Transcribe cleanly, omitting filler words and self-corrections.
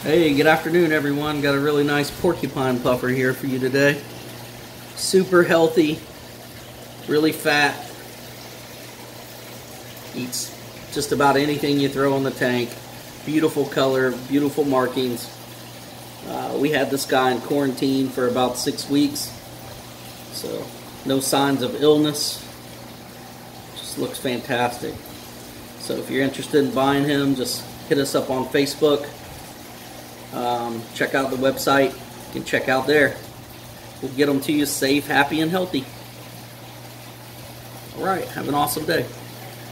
Hey, good afternoon everyone. Got a really nice porcupine puffer here for you today. Super healthy, really fat, eats just about anything you throw in the tank. Beautiful color, beautiful markings. We had this guy in quarantine for about 6 weeks, so no signs of illness. Just looks fantastic. So if you're interested in buying him, just hit us up on Facebook. Check out the website. You can check out there. We'll get them to you safe, happy, and healthy. All right, have an awesome day.